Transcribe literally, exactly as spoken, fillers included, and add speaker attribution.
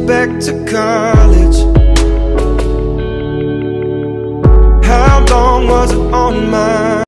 Speaker 1: back to college. How long was it on my